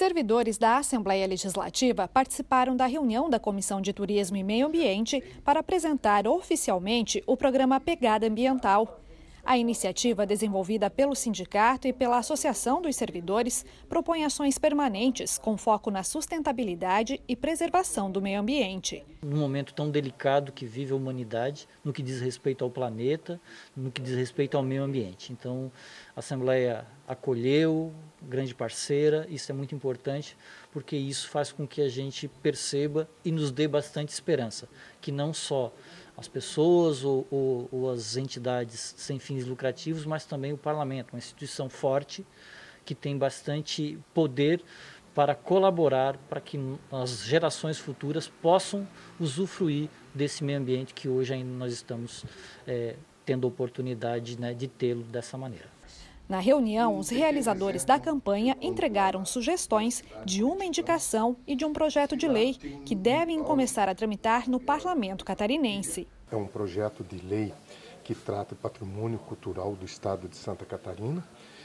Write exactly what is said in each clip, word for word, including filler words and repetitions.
Servidores da Assembleia Legislativa participaram da reunião da Comissão de Turismo e Meio Ambiente para apresentar oficialmente o programa Pegada Ambiental. A iniciativa, desenvolvida pelo sindicato e pela Associação dos Servidores, propõe ações permanentes com foco na sustentabilidade e preservação do meio ambiente. Num momento tão delicado que vive a humanidade, no que diz respeito ao planeta, no que diz respeito ao meio ambiente. Então, a Assembleia acolheu, grande parceira, isso é muito importante, porque isso faz com que a gente perceba e nos dê bastante esperança, que não só as pessoas ou, ou, ou as entidades sem fins lucrativos, mas também o parlamento, uma instituição forte que tem bastante poder para colaborar para que as gerações futuras possam usufruir desse meio ambiente que hoje ainda nós estamos é, tendo a oportunidade, né, de tê-lo dessa maneira. Na reunião, os realizadores da campanha entregaram sugestões de uma indicação e de um projeto de lei que devem começar a tramitar no Parlamento catarinense. É um projeto de lei que trata do patrimônio cultural do estado de Santa Catarina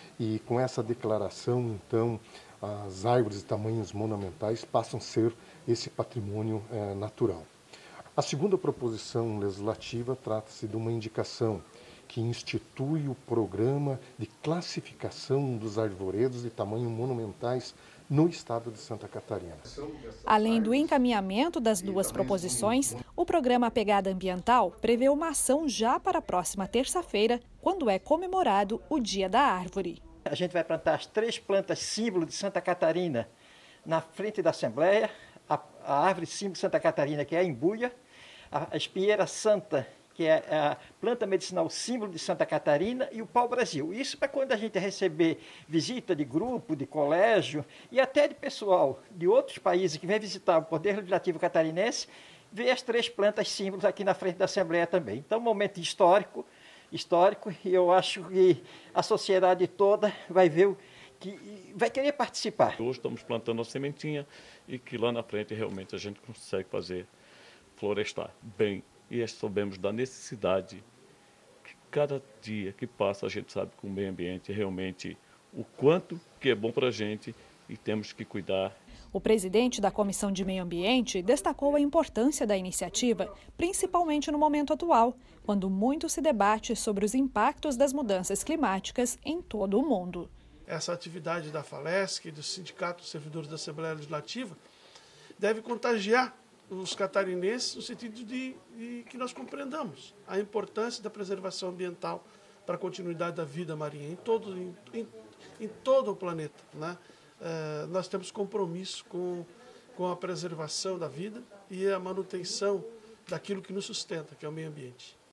e com essa declaração, então, as árvores de tamanhos monumentais passam a ser esse patrimônio é, natural. A segunda proposição legislativa trata-se de uma indicação que institui o programa de classificação dos arvoredos de tamanho monumentais no estado de Santa Catarina. Além do encaminhamento das duas proposições, o programa Pegada Ambiental prevê uma ação já para a próxima terça-feira, quando é comemorado o Dia da Árvore. A gente vai plantar as três plantas símbolo de Santa Catarina na frente da Assembleia, a, a árvore símbolo de Santa Catarina, que é a embuia, a, a espinheira santa, que é a planta medicinal símbolo de Santa Catarina, e o pau-brasil. Isso para quando a gente receber visita de grupo, de colégio e até de pessoal de outros países que vem visitar o Poder Legislativo catarinense, ver as três plantas símbolos aqui na frente da Assembleia também. Então, um momento histórico, histórico, e eu acho que a sociedade toda vai ver, que vai querer participar. Hoje estamos plantando a sementinha e que lá na frente realmente a gente consegue fazer florestar bem. E sabemos da necessidade que cada dia que passa a gente sabe que o meio ambiente é realmente o quanto que é bom para a gente e temos que cuidar. O presidente da Comissão de Meio Ambiente destacou a importância da iniciativa, principalmente no momento atual, quando muito se debate sobre os impactos das mudanças climáticas em todo o mundo. Essa atividade da FALESC, do Sindicato dos Servidores da Assembleia Legislativa, deve contagiar os catarinenses no sentido de, de que nós compreendamos a importância da preservação ambiental para a continuidade da vida marinha em todo, em, em, em todo o planeta, né? É, nós temos compromisso com, com a preservação da vida e a manutenção daquilo que nos sustenta, que é o meio ambiente.